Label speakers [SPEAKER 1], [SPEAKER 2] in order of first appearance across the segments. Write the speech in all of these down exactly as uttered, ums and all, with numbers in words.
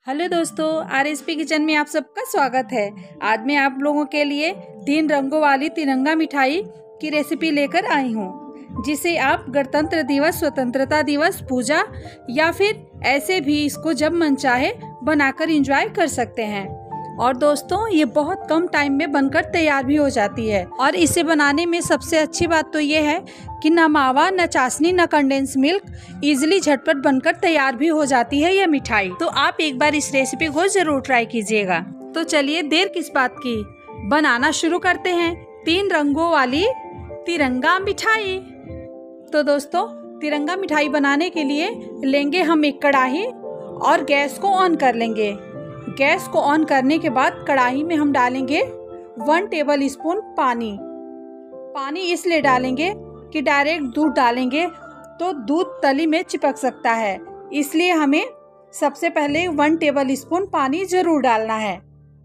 [SPEAKER 1] Hello दोस्तों, RSP kitchen में आप सबका स्वागत है। आज मैं आप लोगों के लिए तीन रंगों वाली तिरंगा मिठाई की रेसिपी लेकर आई हूँ, जिसे आप गणतंत्र दिवस, स्वतंत्रता दिवस, पूजा या फिर ऐसे भी इसको जब मन चाहे बनाकर एंजॉय कर सकते हैं। और दोस्तों, ये बहुत कम टाइम में बनकर तैयार भी हो जाती है। और इसे बनाने में सबसे अच्छी बात तो ये है कि न मावा, न चाशनी, न कंडेंस मिल्क, इजीली झटपट बनकर तैयार भी हो जाती है ये मिठाई। तो आप एक बार इस रेसिपी को जरूर ट्राई कीजिएगा। तो चलिए देर किस बात की, बनाना शुरू करते हैं तीन रंगों वाली तिरंगा मिठाई। तो दोस्तों, तिरंगा मिठाई बनाने के लिए लेंगे हम एक कढ़ाई और गैस को ऑन कर लेंगे। गैस को ऑन करने के बाद कढ़ाई में हम डालेंगे वन टेबल स्पून पानी। पानी इसलिए डालेंगे कि डायरेक्ट दूध डालेंगे तो दूध तली में चिपक सकता है, इसलिए हमें सबसे पहले वन टेबल स्पून पानी ज़रूर डालना है।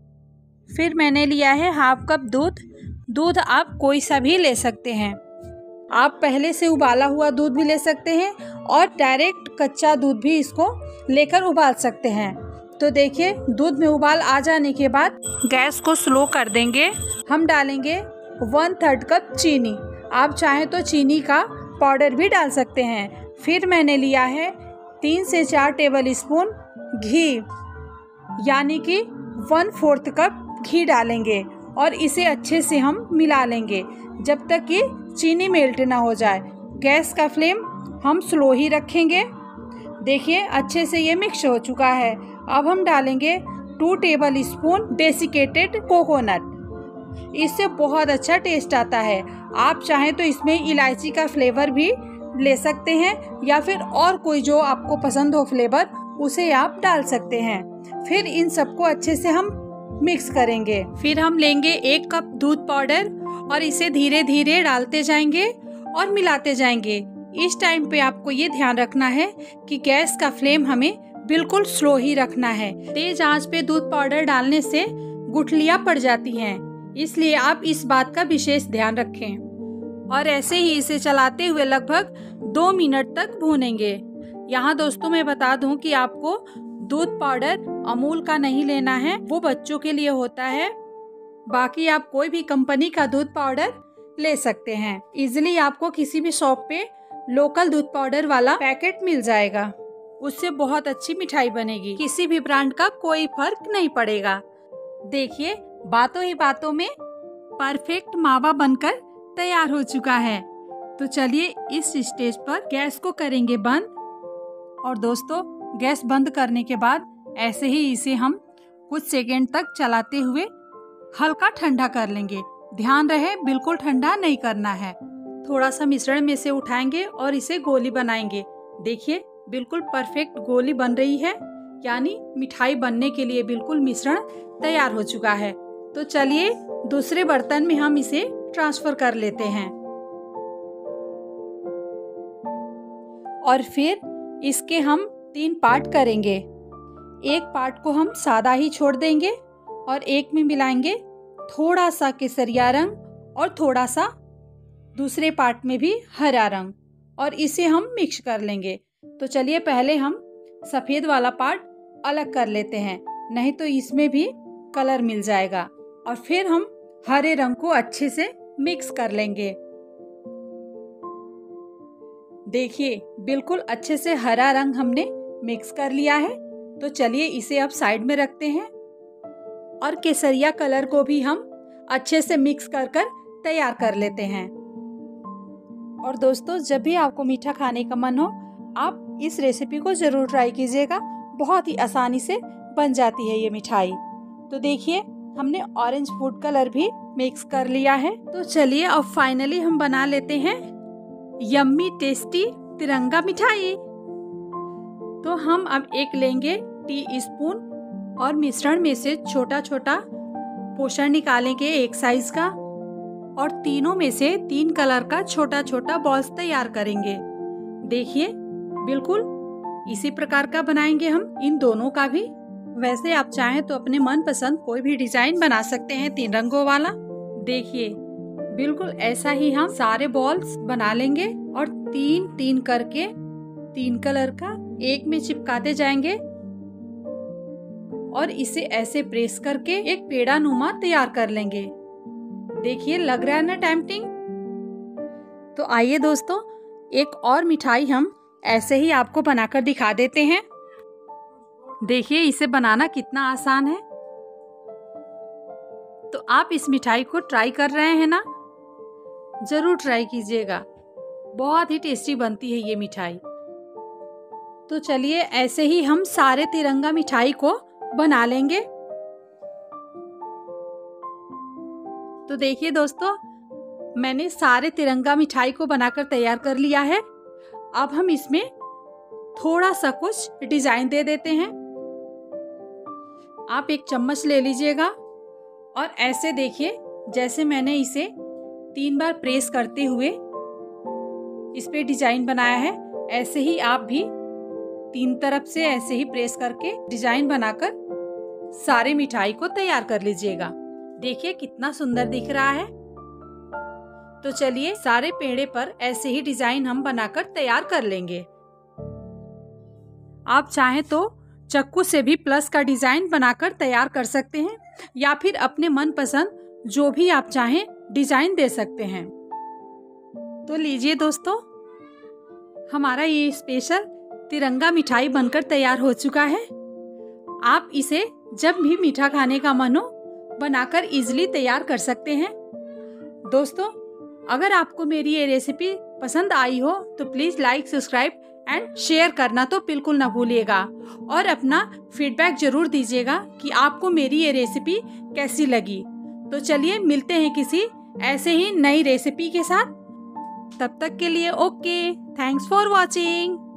[SPEAKER 1] फिर मैंने लिया है हाफ कप दूध। दूध आप कोई सा भी ले सकते हैं। आप पहले से उबाला हुआ दूध भी ले सकते हैं और डायरेक्ट कच्चा दूध भी इसको लेकर उबाल सकते हैं। तो देखिए, दूध में उबाल आ जाने के बाद गैस को स्लो कर देंगे। हम डालेंगे वन थर्ड कप चीनी। आप चाहें तो चीनी का पाउडर भी डाल सकते हैं। फिर मैंने लिया है तीन से चार टेबल स्पून घी, यानी कि वन फोर्थ कप घी डालेंगे और इसे अच्छे से हम मिला लेंगे जब तक कि चीनी मेल्ट ना हो जाए। गैस का फ्लेम हम स्लो ही रखेंगे। देखिए, अच्छे से ये मिक्स हो चुका है। अब हम डालेंगे two tablespoon desiccated coconut. इससे बहुत अच्छा टेस्ट आता है। आप चाहें तो इसमें इलायची का फ्लेवर भी ले सकते हैं या फिर और कोई जो आपको पसंद हो फ्लेवर, उसे आप डाल सकते हैं। फिर इन सबको अच्छे से हम मिक्स करेंगे। फिर हम लेंगे एक कप दूध पाउडर और इसे धीरे धीरे डालते जाएंगे और मिलाते जाएंगे। इस टाइम पे आपको ये ध्यान रखना है कि गैस का फ्लेम हमें बिल्कुल स्लो ही रखना है। तेज आंच पे दूध पाउडर डालने से गुठलियां पड़ जाती हैं, इसलिए आप इस बात का विशेष ध्यान रखें। और ऐसे ही इसे चलाते हुए लगभग दो मिनट तक भूनेंगे। यहाँ दोस्तों मैं बता दूं कि आपको दूध पाउडर अमूल का नहीं लेना है, वो बच्चों के लिए होता है। बाकी आप कोई भी कंपनी का दूध पाउडर ले सकते हैं। इजिली आपको किसी भी शॉप पे लोकल दूध पाउडर वाला पैकेट मिल जाएगा। उससे बहुत अच्छी मिठाई बनेगी। किसी भी ब्रांड का कोई फर्क नहीं पड़ेगा। देखिए, बातों ही बातों में परफेक्ट मावा बनकर तैयार हो चुका है। तो चलिए इस स्टेज पर गैस को करेंगे बंद। और दोस्तों, गैस बंद करने के बाद ऐसे ही इसे हम कुछ सेकेंड तक चलाते हुए हल्का ठंडा कर लेंगे। ध्यान रहे, बिल्कुल ठंडा नहीं करना है। थोड़ा सा मिश्रण में से उठाएंगे और इसे गोली बनाएंगे। देखिए, बिल्कुल परफेक्ट गोली बन रही है, यानी मिठाई बनने के लिए बिल्कुल मिश्रण तैयार हो चुका है। तो चलिए दूसरे बर्तन में हम इसे ट्रांसफर कर लेते हैं। और फिर इसके हम तीन पार्ट करेंगे। एक पार्ट को हम सादा ही छोड़ देंगे और एक में मिलाएंगे थोड़ा सा केसरिया रंग और थोड़ा सा दूसरे पार्ट में भी हरा रंग, और इसे हम मिक्स कर लेंगे। तो चलिए पहले हम सफेद वाला पार्ट अलग कर लेते हैं, नहीं तो इसमें भी कलर मिल जाएगा। और फिर हम हरे रंग को अच्छे से मिक्स कर लेंगे। देखिए, बिल्कुल अच्छे से हरा रंग हमने मिक्स कर लिया है। तो चलिए इसे अब साइड में रखते हैं और केसरिया कलर को भी हम अच्छे से मिक्स कर कर तैयार कर लेते हैं। और दोस्तों, जब भी आपको मीठा खाने का मन हो, आप इस रेसिपी को जरूर ट्राई कीजिएगा। बहुत ही आसानी से बन जाती है ये मिठाई। तो देखिए, हमने ऑरेंज फूड कलर भी मिक्स कर लिया है। तो चलिए अब फाइनली हम बना लेते हैं यम्मी टेस्टी तिरंगा मिठाई। तो हम अब एक लेंगे टी स्पून और मिश्रण में से छोटा छोटा पोर्शन निकालेंगे एक साइज का, और तीनों में से तीन कलर का छोटा छोटा बॉल्स तैयार करेंगे। देखिए, बिल्कुल इसी प्रकार का बनाएंगे हम इन दोनों का भी। वैसे आप चाहें तो अपने मनपसंद कोई भी डिजाइन बना सकते हैं तीन रंगों वाला। देखिए, बिल्कुल ऐसा ही हम सारे बॉल्स बना लेंगे और तीन तीन करके तीन कलर का एक में चिपकाते जाएंगे और इसे ऐसे प्रेस करके एक पेड़ा नुमा तैयार कर लेंगे। देखिए लग रहा है ना टेम्पटिंग। तो आइए दोस्तों, एक और मिठाई हम ऐसे ही आपको बनाकर दिखा देते हैं। देखिए इसे बनाना कितना आसान है। तो आप इस मिठाई को ट्राई कर रहे हैं ना? जरूर ट्राई कीजिएगा, बहुत ही टेस्टी बनती है ये मिठाई। तो चलिए ऐसे ही हम सारे तिरंगा मिठाई को बना लेंगे। तो देखिए दोस्तों, मैंने सारे तिरंगा मिठाई को बनाकर तैयार कर लिया है। अब हम इसमें थोड़ा सा कुछ डिजाइन दे देते हैं। आप एक चम्मच ले लीजिएगा और ऐसे देखिए, जैसे मैंने इसे तीन बार प्रेस करते हुए इस पे डिजाइन बनाया है, ऐसे ही आप भी तीन तरफ से ऐसे ही प्रेस करके डिजाइन बनाकर सारे मिठाई को तैयार कर लीजिएगा। देखिए कितना सुंदर दिख रहा है। तो चलिए सारे पेड़े पर ऐसे ही डिजाइन हम बनाकर तैयार कर लेंगे। आप चाहें तो चक्कू से भी प्लस का डिजाइन बनाकर तैयार कर सकते हैं, या फिर अपने मनपसंद जो भी आप चाहें डिजाइन दे सकते हैं। तो लीजिए दोस्तों, हमारा ये स्पेशल तिरंगा मिठाई बनकर तैयार हो चुका है। आप इसे जब भी मीठा खाने का मन हो बनाकर इजीली तैयार कर सकते हैं। दोस्तों, अगर आपको मेरी ये रेसिपी पसंद आई हो तो please like, subscribe and share करना तो बिल्कुल ना भूलिएगा, और अपना फीडबैक जरूर दीजिएगा कि आपको मेरी ये रेसिपी कैसी लगी। तो चलिए मिलते हैं किसी ऐसे ही नई रेसिपी के साथ। तब तक के लिए ओके, थैंक्स फॉर वॉचिंग।